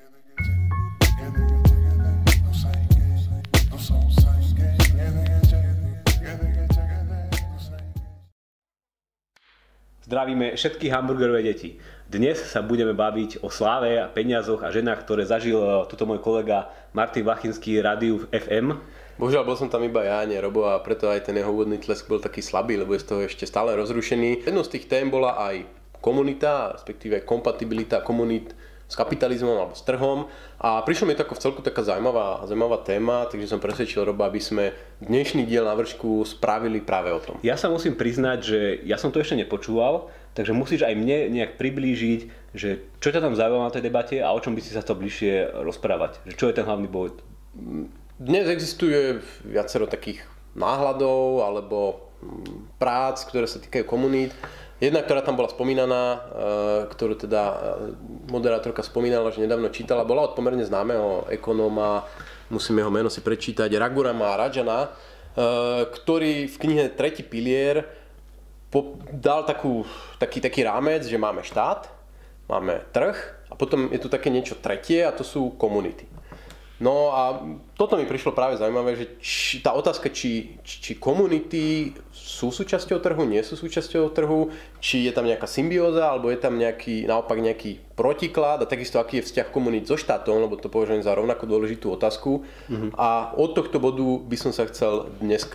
Zdravíme všetky hamburgerové deti. Dnes sa budeme baviť o sláve, peniazoch a ženách, ktoré zažil tuto môj kolega Martin Vachinský rádiu FM. Bohužiaľ, bol som tam iba ja, nie Robo, a preto aj ten jeho úvodný tlesk bol taký slabý, lebo je z toho ešte stále rozrušený. Jednou z tých tém bola aj komunita, respektíve kompatibilita komunít s kapitalizmom alebo s trhom. A prišlo mi to ako v celku taká zaujímavá téma, takže som presvedčil Roba, aby sme dnešný diel na vršku spravili práve o tom. Ja sa musím priznať, že ja som to ešte nepočúval, takže musíš aj mne nejak priblížiť, že čo ťa tam zaujíma na tej debate a o čom by si sa to bližšie rozprávať. Že čo je ten hlavný bod? Dnes existuje viacero takých náhľadov alebo prác, ktoré sa týkajú komunít. Jedna, ktorá tam bola spomínaná, ktorú teda moderátorka spomínala, že nedávno čítala, bola od pomerne známeho ekonóma, musím jeho meno si prečítať, Raghurama Rajana, ktorý v knihe Tretí pilier dal taký rámec, že máme štát, máme trh a potom je tu také niečo tretie a to sú komunity. No a toto mi prišlo práve zaujímavé, že tá otázka, či komunity sú súčasťou trhu, nie sú súčasťou trhu, či je tam nejaká symbióza, alebo je tam naopak nejaký protiklad a takisto aký je vzťah komunít so štátom, lebo to považujem za rovnako dôležitú otázku. A od tohto bodu by som sa chcel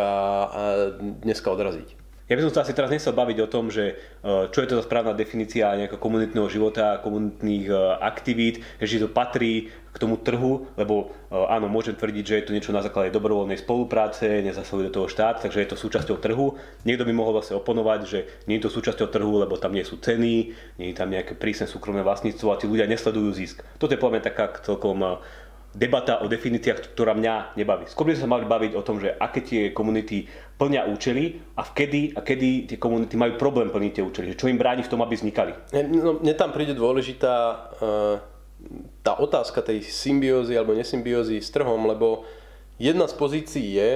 dneska odraziť. Ja by som sa asi teraz nechcel baviť o tom, že čo je to za správna definícia nejakého komunitného života, komunitných aktivít, že to patrí k tomu trhu, lebo áno, môžem tvrdiť, že je to niečo na základe dobrovoľnej spolupráce, nezasahuje do toho štát, takže je to súčasťou trhu. Niekto by mohol vlastne oponovať, že nie je to súčasťou trhu, lebo tam nie sú ceny, nie je tam nejaké prísne súkromné vlastníctvo a tí ľudia nesledujú zisk. Toto je podľa mňa taká celkom debata o definíciách, ktorá mňa nebaví. Skôr by sme sa mali baviť o tom, že aké tie komunity plnia účely a kedy tie komunity majú problém plniť tie účely, že čo im bráni v tom, aby vznikali. Mne tam príde dôležitá tá otázka tej symbiózy alebo nesymbiózy s trhom, lebo jedna z pozícií je,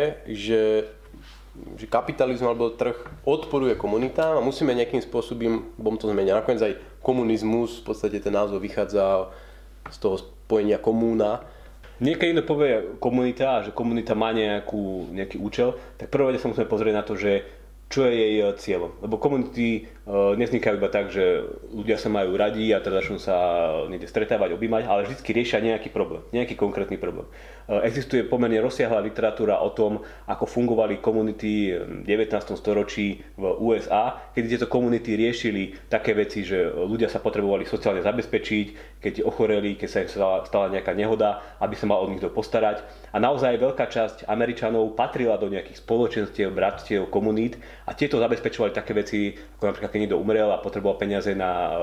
že kapitalizmus alebo trh odporuje komunitám a musíme nejakým spôsobom to zmeniť. Nakoniec aj komunizmus, v podstate ten názov vychádza z toho spojenia komúna. Niekedy niekto povie komunita, že komunita má nejaký účel, tak prvé sa musíme pozrieť na to, že čo je jej cieľom. Lebo komunity nevznikajú iba tak, že ľudia sa majú radi a teda začnú sa niekde stretávať, objímať, ale vždy riešia nejaký problém, nejaký konkrétny problém. Existuje pomerne rozsiahla literatúra o tom, ako fungovali komunity v 19. storočí v USA, kedy tieto komunity riešili také veci, že ľudia sa potrebovali sociálne zabezpečiť, keď ochoreli, keď sa im stala nejaká nehoda, aby sa mal o nich kto postarať. A naozaj veľká časť Američanov patrila do nejakých spoločenstiev, bratstiev, komunít a tieto zabezpečovali také veci, ako napríklad keď niekto umrel a potreboval peniaze na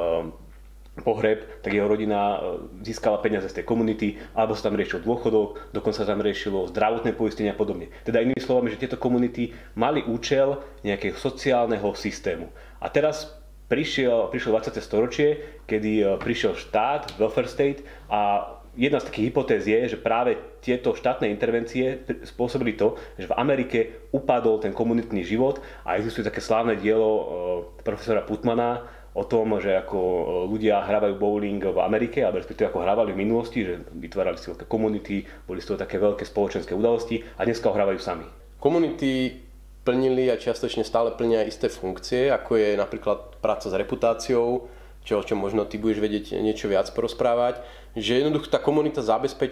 pohreb, tak jeho rodina získala peniaze z tej komunity, alebo sa tam riešil dôchodok, dokonca sa tam riešilo zdravotné poistenie a podobne. Teda inými slovami, že tieto komunity mali účel nejakého sociálneho systému. A teraz prišlo 20. storočie, kedy prišiel štát, welfare state, a jedna z takých hypotéz je, že práve tieto štátne intervencie spôsobili to, že v Amerike upadol ten komunitný život a existuje také slávne dielo profesora Putmana o tom, že ako ľudia hrávajú bowling v Amerike, alebo respektíve ako hrávali v minulosti, že vytvárali si veľké komunity, boli z toho také veľké spoločenské udalosti a dneska ho hrávajú sami. Komunity plnili a čiastočne stále plnia isté funkcie, ako je napríklad práca s reputáciou, o čom možno ty budeš vedieť niečo viac porozprávať, že jednoducho tá komunita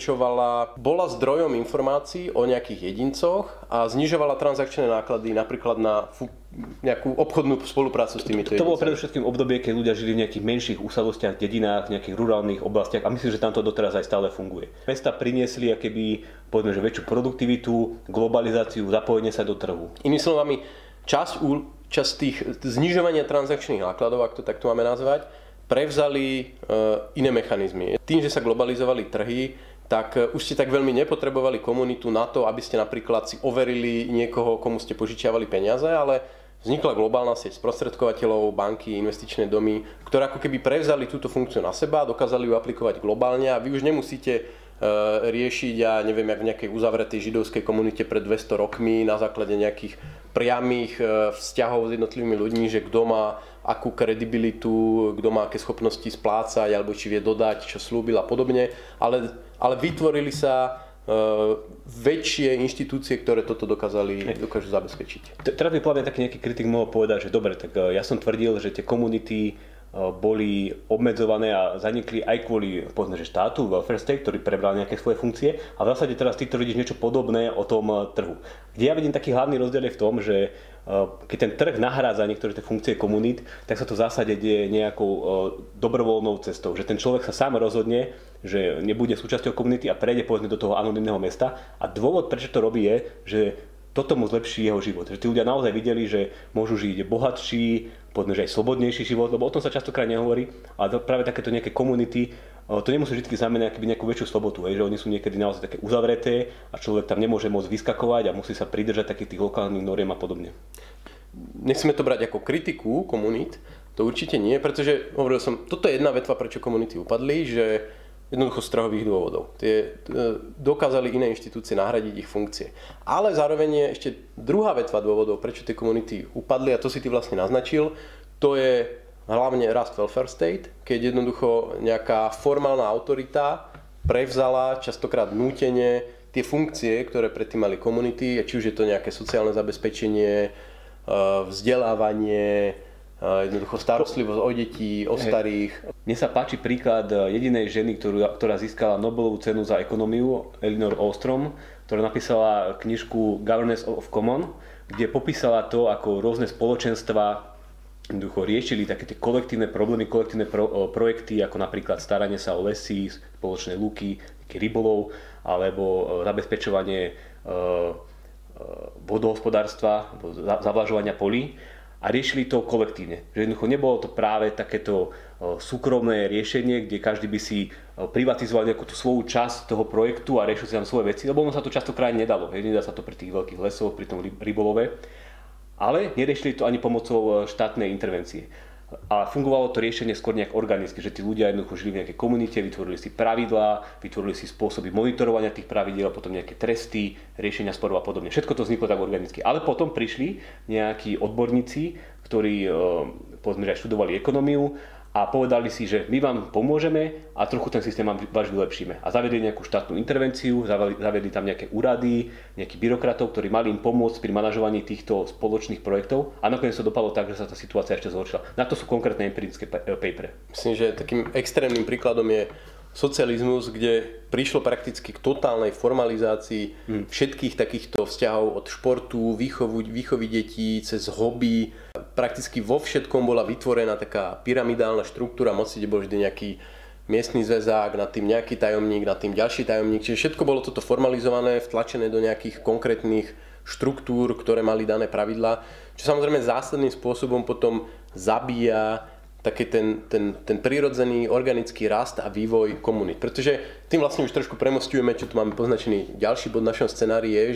bola zdrojom informácií o nejakých jedincoch a znižovala transakčné náklady napríklad na nejakú obchodnú spoluprácu s týmito jedincami. To bolo predovšetkým obdobie, keď ľudia žili v nejakých menších usadostiach, dedinách, nejakých rurálnych oblastiach a myslím, že tam to doteraz aj stále funguje. Mesta priniesli akéby, povedzme, že väčšiu produktivitu, globalizáciu, zapojenie sa do trhu. Inými slovami, časť tých znižovania transakčných nákladov, ak to takto máme nazvať, prevzali iné mechanizmy. Tým, že sa globalizovali trhy, tak už ste tak veľmi nepotrebovali komunitu na to, aby ste napríklad si overili niekoho, komu ste požičiavali peniaze, ale vznikla globálna sieť sprostredkovateľov, banky, investičné domy, ktoré ako keby prevzali túto funkciu na seba, dokázali ju aplikovať globálne a vy už nemusíte riešiť, ja neviem, jak v nejakej uzavretej židovskej komunite pred 200 rokmi na základe nejakých priamých vzťahov s jednotlivými ľuďmi, že kto má akú kredibilitu, kto má aké schopnosti splácať, alebo či vie dodať, čo slúbil a podobne, ale vytvorili sa väčšie inštitúcie, ktoré toto dokážu zabezpečiť. Teraz by povedal taký nejaký kritik mohol povedať, že dobre, tak ja som tvrdil, že tie komunity boli obmedzované a zanikli aj kvôli povedzme, že štátu, welfare state, ktorý prebral nejaké svoje funkcie a v zásade teraz ty tvrdíš niečo podobné o tom trhu. Kde ja vidím taký hlavný rozdiel je v tom, že keď ten trh nahrádza niektoré tie funkcie komunít, tak sa to v zásade deje nejakou dobrovoľnou cestou, že ten človek sa sám rozhodne, že nebude súčasťou komunity a prejde povedzme do toho anonymného mesta a dôvod, prečo to robí je, že toto mu zlepší jeho život. Že tí ľudia naozaj videli, že môžu žiť bohatší, povedzme, že aj slobodnejší život, lebo o tom sa častokrát nehovorí, ale práve takéto nejaké komunity, to nemusí vždy znamenať nejakú väčšiu slobodu, že oni sú niekedy naozaj také uzavreté a človek tam nemôže môcť vyskakovať a musí sa pridržať takých tých lokálnych noriem a podobne. Nechceme to brať ako kritiku komunít, to určite nie, pretože hovoril som, toto je jedna vetva, prečo komunity upadli, že jednoducho z trhových dôvodov. Dokázali iné inštitúcie nahradiť ich funkcie. Ale zároveň je ešte druhá vetva dôvodov, prečo tie komunity upadli, a to si ty vlastne naznačil, to je hlavne rast welfare state, keď jednoducho nejaká formálna autorita prevzala častokrát nútene tie funkcie, ktoré predtým mali komunity, či už je to nejaké sociálne zabezpečenie, vzdelávanie, jednoducho starostlivosť o detí, o starých. Mne sa páči príklad jedinej ženy, ktorá získala Nobelovú cenu za ekonómiu, Elinor Ostrom, ktorá napísala knižku Governance of Common, kde popísala to, ako rôzne spoločenstva jednoducho riešili také tie kolektívne problémy, kolektívne projekty, ako napríklad staranie sa o lesy, spoločné lúky, rybolov, alebo zabezpečovanie vodohospodárstva, zavlažovania polí. A riešili to kolektívne. Že jednoducho nebolo to práve takéto súkromné riešenie, kde každý by si privatizoval nejakú tú svoju časť toho projektu a riešil si tam svoje veci, lebo ono sa to častokrát nedalo. Nedá sa to pri tých veľkých lesoch, pri tom rybolove. Ale neriešili to ani pomocou štátnej intervencie. A fungovalo to riešenie skôr nejak organicky, že tí ľudia jednoducho žili v nejakej komunite, vytvorili si pravidlá, vytvorili si spôsoby monitorovania tých pravidiel, potom nejaké tresty, riešenia sporov a podobne. Všetko to vzniklo tak organicky. Ale potom prišli nejakí odborníci, ktorí povedzme, že študovali ekonómiu a povedali si, že my vám pomôžeme a trochu ten systém váš vylepšíme. A zavedli nejakú štátnu intervenciu, zavedli tam nejaké úrady, nejakých byrokratov, ktorí mali im pomôcť pri manažovaní týchto spoločných projektov a nakoniec to dopadlo tak, že sa tá situácia ešte zhoršila. Na to sú konkrétne empirické papery. Myslím, že takým extrémnym príkladom je socializmus, kde prišlo prakticky k totálnej formalizácii všetkých takýchto vzťahov od športu, výchovy detí, cez hobby. Prakticky vo všetkom bola vytvorená taká pyramidálna štruktúra moci, kde bol vždy nejaký miestny zväzák, nad tým nejaký tajomník, nad tým ďalší tajomník. Čiže všetko bolo toto formalizované, vtlačené do nejakých konkrétnych štruktúr, ktoré mali dané pravidlá, čo samozrejme zásadným spôsobom potom zabíja taký ten prirodzený organický rast a vývoj komunít. Pretože tým vlastne už trošku premosťujeme, čo tu máme poznačený ďalší bod v našom scenári je,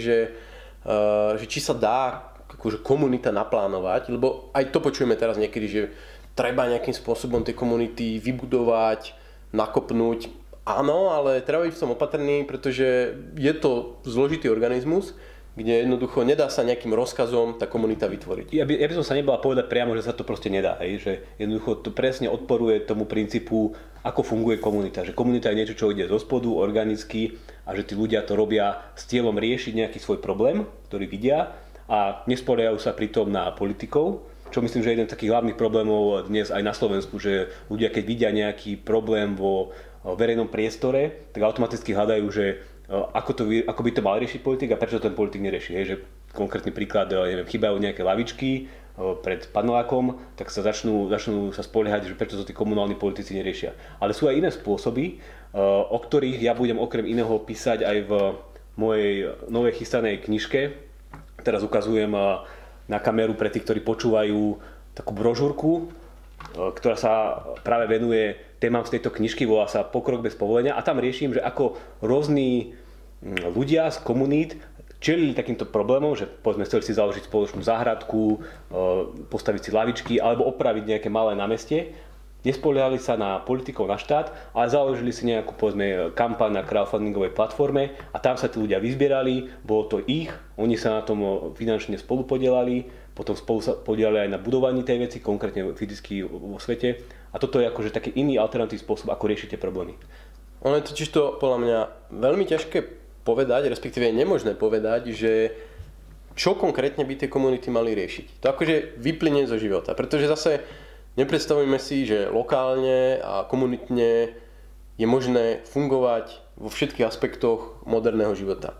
že či sa dá akože komunita naplánovať, lebo aj to počujeme teraz niekedy, že treba nejakým spôsobom tie komunity vybudovať, nakopnúť. Áno, ale treba byť v tom opatrný, pretože je to zložitý organizmus, kde jednoducho nedá sa nejakým rozkazom tá komunita vytvoriť. Ja by som sa nebala povedať priamo, že sa to proste nedá. Že jednoducho to presne odporuje tomu princípu, ako funguje komunita. Že komunita je niečo, čo ide zo spodu, organicky a že tí ľudia to robia s cieľom riešiť nejaký svoj problém, ktorý vidia a nespoliehajú sa pritom na politikov. Čo myslím, že je jeden z takých hlavných problémov dnes aj na Slovensku, že ľudia keď vidia nejaký problém vo verejnom priestore, tak automaticky hľadajú, že ako by to mal riešiť politik a prečo ten politik nerieši. Že konkrétny príklad, neviem, chýbajú nejaké lavičky pred panelákom, tak sa začnú sa spoliehať, že prečo to tí komunálni politici neriešia. Ale sú aj iné spôsoby, o ktorých ja budem okrem iného písať aj v mojej novej chystanej knižke. Teraz ukazujem na kameru pre tých, ktorí počúvajú, takú brožúrku, ktorá sa práve venuje témam z tejto knižky, volá sa Pokrok bez povolenia a tam riešim, že ako rôzni ľudia z komunít čelili takýmto problémom, že povedzme chceli si založiť spoločnú záhradku, postaviť si lavičky alebo opraviť nejaké malé námestie nespoliehali sa na politikov, na štát, ale založili si nejakú, povedzme, kampaň na crowdfundingovej platforme a tam sa tí ľudia vyzbierali, bolo to ich, oni sa na tom finančne spolupodielali, potom spolu sa podielali aj na budovaní tej veci, konkrétne fyzicky vo svete. A toto je akože taký iný alternatívny spôsob, ako riešite problémy. Ono je totiž to podľa mňa veľmi ťažké povedať, respektíve je nemožné povedať, že čo konkrétne by tie komunity mali riešiť. To akože vyplynie zo života, pretože zase nepredstavujeme si, že lokálne a komunitne je možné fungovať vo všetkých aspektoch moderného života.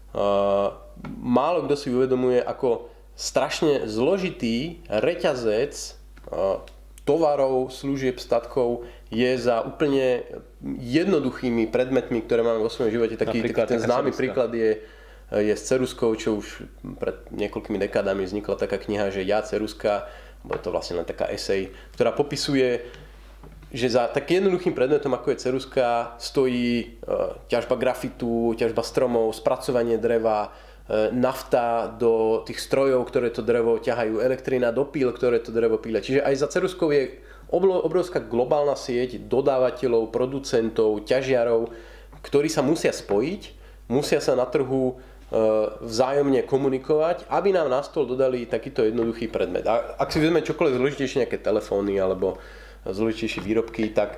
Málo kto si uvedomuje, ako strašne zložitý reťazec tovarov, služieb, statkov je za úplne jednoduchými predmetmi, ktoré máme vo svojom živote. Ten známy príklad je s ceruzkou, čo už pred niekoľkými dekádami vznikla taká kniha, že Ja ceruska, je to vlastne len taká esej, ktorá popisuje, že za tak jednoduchým predmetom, ako je ceruska, stojí ťažba grafitu, ťažba stromov, spracovanie dreva, nafta do tých strojov, ktoré to drevo ťahajú, elektrina do píl, ktoré to drevo píle. Čiže aj za ceruskou je obrovská globálna sieť dodávateľov, producentov, ťažiarov, ktorí sa musia spojiť, musia sa na trhu vzájomne komunikovať, aby nám na stôl dodali takýto jednoduchý predmet. A ak si vezme čokoľvek zložitejšie, nejaké telefóny alebo zložitejšie výrobky, tak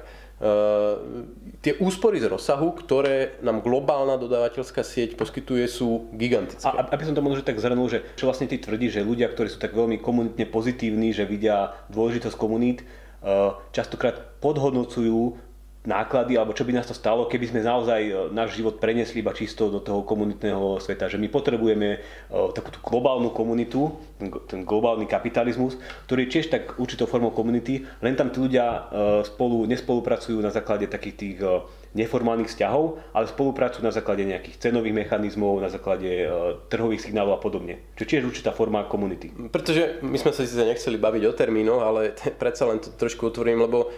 tie úspory z rozsahu, ktoré nám globálna dodávateľská sieť poskytuje, sú gigantické. A aby som to možno tak zhrnul, že čo vlastne ty tvrdíš, že ľudia, ktorí sú tak veľmi komunitne pozitívni, že vidia dôležitosť komunít, častokrát podhodnocujú náklady, alebo čo by nás to stalo, keby sme naozaj náš život preniesli iba čisto do toho komunitného sveta. Že my potrebujeme takúto globálnu komunitu, ten globálny kapitalizmus, ktorý je tiež tak určitou formou komunity, len tam tí ľudia nespolupracujú na základe takých tých neformálnych vzťahov, ale spolupracujú na základe nejakých cenových mechanizmov, na základe trhových signálov a podobne. Čo tiež určitá forma komunity. Pretože my sme sa síce nechceli baviť o termínoch, ale predsa len to trošku otvorím, lebo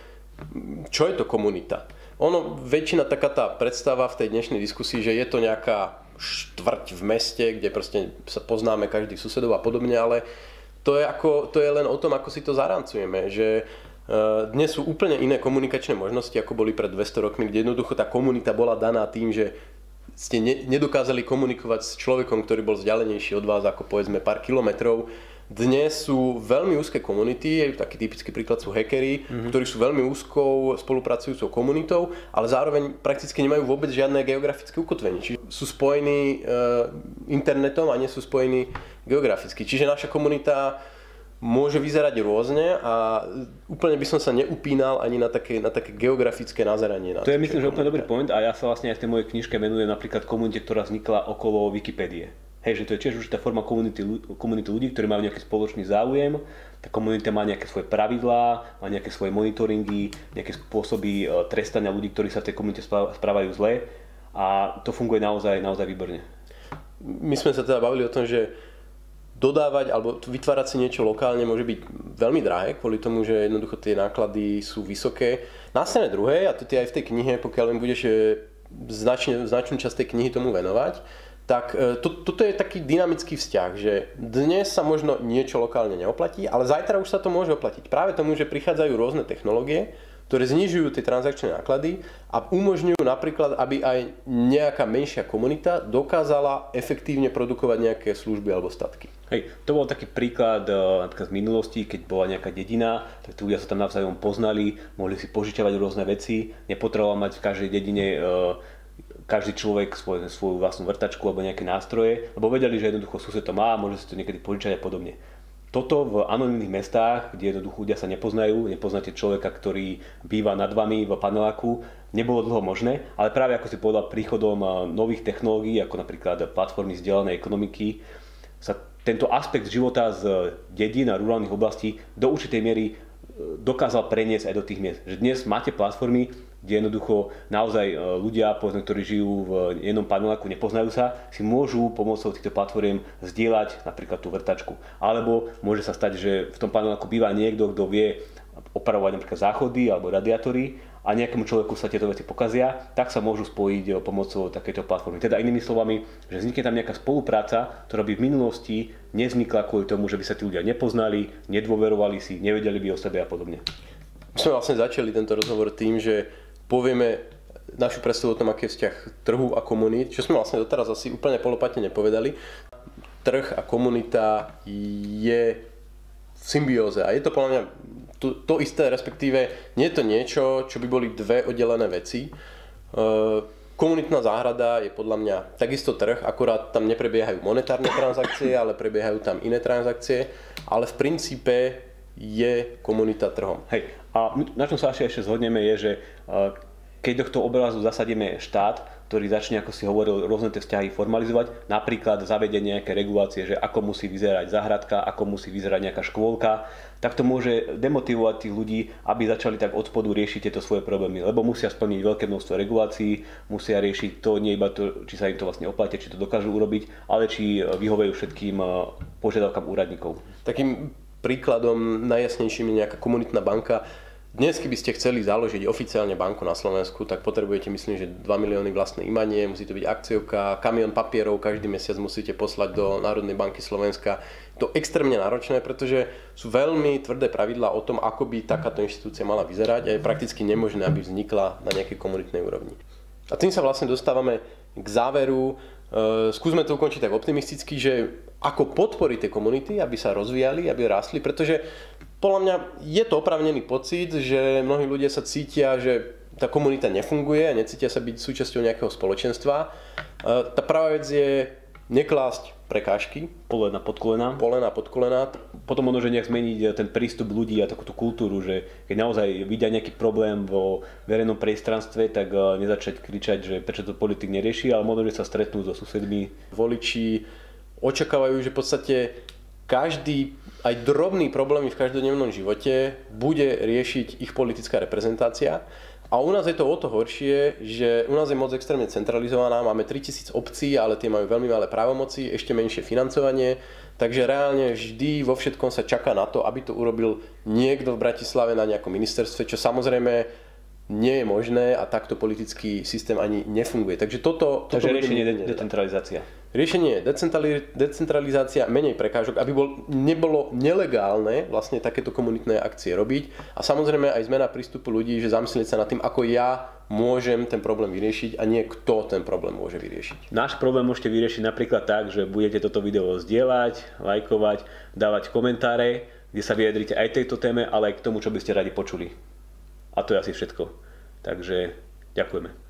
čo je to komunita? Väčšina taká tá predstava v tej dnešnej diskusii, že je to nejaká štvrť v meste, kde proste sa poznáme každých susedov a podobne, ale to je len o tom, ako si to zarancujeme, že dnes sú úplne iné komunikačné možnosti, ako boli pred 200 rokmi, kde jednoducho tá komunita bola daná tým, že ste nedokázali komunikovať s človekom, ktorý bol vzdialenejší od vás ako povedzme pár kilometrov. Dnes sú veľmi úzke komunity, taký typický príklad sú hackeri, ktorí sú veľmi úzkou spolupracujúcou komunitou, ale zároveň prakticky nemajú vôbec žiadne geografické ukotvenie. Čiže sú spojení internetom a nie sú spojení geograficky. Čiže naša komunita môže vyzerať rôzne a úplne by som sa neupínal ani na také geografické nazeranie. To je myslím, že úplne dobrý point a ja sa vlastne aj v tej mojej knižke venujem napríklad komunite, ktorá vznikla okolo Wikipédie. Hej, že to je tiež určitá forma komunity ľudí, ktorí majú nejaký spoločný záujem. Tá komunita má nejaké svoje pravidlá, má nejaké svoje monitoringy, nejaké spôsoby trestania ľudí, ktorí sa v tej komunite správajú zle a to funguje naozaj výborne. My sme sa teda bavili o tom, že dodávať alebo vytvárať si niečo lokálne môže byť veľmi drahé, kvôli tomu, že jednoducho tie náklady sú vysoké. Na strane druhej, a to ty aj v tej knihe, pokiaľ len budeš značnú časť tej knihy tomu venovať, tak toto je taký dynamický vzťah, že dnes sa možno niečo lokálne neoplatí, ale zajtra už sa to môže oplatiť. Práve tomu, že prichádzajú rôzne technológie, ktoré znižujú tie transakčné náklady a umožňujú napríklad, aby aj nejaká menšia komunita dokázala efektívne produkovať nejaké služby alebo statky. Hej, to bol taký príklad napríklad z minulosti, keď bola nejaká dedina, tak tí ľudia sa tam navzájom poznali, mohli si požičiavať rôzne veci, nepotreboval mať v každej dedine každý človek svoju vlastnú vrtačku alebo nejaké nástroje, lebo vedeli, že jednoducho sused to má, môže si to niekedy požičať a podobne. Toto v anonymných mestách, kde jednoducho ľudia sa nepoznajú, nepoznáte človeka, ktorý býva nad vami v paneláku, nebolo dlho možné, ale práve ako si povedal, príchodom nových technológií, ako napríklad platformy zdieľanej ekonomiky, sa tento aspekt života z dedín a rurálnych oblastí do určitej miery dokázal preniesť aj do tých miest. Že dnes máte platformy, kde jednoducho naozaj ľudia, povedzme, ktorí žijú v jednom paneláku, nepoznajú sa, si môžu pomocou týchto platform zdieľať napríklad tú vrtačku. Alebo môže sa stať, že v tom paneláku býva niekto, kto vie opravovať napríklad záchody alebo radiátory a nejakému človeku sa tieto veci pokazia, tak sa môžu spojiť pomocou takejto platformy. Teda inými slovami, že vznikne tam nejaká spolupráca, ktorá by v minulosti nevznikla kvôli tomu, že by sa tí ľudia nepoznali, nedôverovali si, nevedeli by o sebe a podobne. sme vlastne začali tento rozhovor tým, že povieme našu predstavu o tom, aký je vzťah trhu a komunít, čo sme vlastne doteraz asi úplne polopatne nepovedali. Trh a komunita je v symbióze a je to podľa mňa to isté, respektíve nie je to niečo, čo by boli dve oddelené veci. Komunitná záhrada je podľa mňa takisto trh, akurát tam neprebiehajú monetárne transakcie, ale prebiehajú tam iné transakcie, ale v princípe je komunita trhom. Hej, a na čom sa ešte zhodneme je, že keď do toho obrazu zasadíme štát, ktorý začne, ako si hovoril, rôzne tie vzťahy formalizovať, napríklad zavedenie nejaké regulácie, že ako musí vyzerať záhradka, ako musí vyzerať nejaká škôlka, tak to môže demotivovať tých ľudí, aby začali tak od spodu riešiť tieto svoje problémy, lebo musia splniť veľké množstvo regulácií, musia riešiť to nie iba to, či sa im to vlastne oplatí, či to dokážu urobiť, ale či vyhovejú všetkým požiadavkám úradníkov. Takým príkladom najjasnejším je nejaká komunitná banka. Dnes, keby ste chceli založiť oficiálne banku na Slovensku, tak potrebujete, myslím, že 2 milióny vlastné imanie, musí to byť akciovka, kamión papierov, každý mesiac musíte poslať do Národnej banky Slovenska. To je extrémne náročné, pretože sú veľmi tvrdé pravidlá o tom, ako by takáto inštitúcia mala vyzerať a je prakticky nemožné, aby vznikla na nejakej komunitnej úrovni. A tým sa vlastne dostávame k záveru. Skúsme to ukončiť tak optimisticky, že ako podporiť tie komunity, aby sa rozvíjali, aby rástli, pretože podľa mňa je to oprávnený pocit, že mnohí ľudia sa cítia, že tá komunita nefunguje a necítia sa byť súčasťou nejakého spoločenstva. Tá prvá vec je neklásť prekážky. Polena pod kolená. Potom možno, že nejak zmeniť ten prístup ľudí a takúto kultúru, že keď naozaj vidia nejaký problém vo verejnom priestranstve, tak nezačať kričať, že prečo to politik nerieši, ale možno, že sa stretnú so susedmi. Voliči očakávajú, že v podstate každý, aj drobný problémy v každodennom živote bude riešiť ich politická reprezentácia. A u nás je to o to horšie, že u nás je moc extrémne centralizovaná, máme 3000 obcí, ale tie majú veľmi malé právomoci, ešte menšie financovanie, takže reálne vždy vo všetkom sa čaká na to, aby to urobil niekto v Bratislave na nejakom ministerstve, čo samozrejme nie je možné a takto politický systém ani nefunguje. Takže Takže riešenie je decentralizácia. Riešenie je decentralizácia, menej prekážok, aby nebolo nelegálne vlastne takéto komunitné akcie robiť a samozrejme aj zmena prístupu ľudí, že zamyslieť sa nad tým, ako ja môžem ten problém vyriešiť a nie kto ten problém môže vyriešiť. Náš problém môžete vyriešiť napríklad tak, že budete toto video zdieľať, lajkovať, dávať komentáre, kde sa vyjadrite aj tejto téme, ale aj k tomu, čo by ste radi počuli. A to je asi všetko. Takže ďakujeme.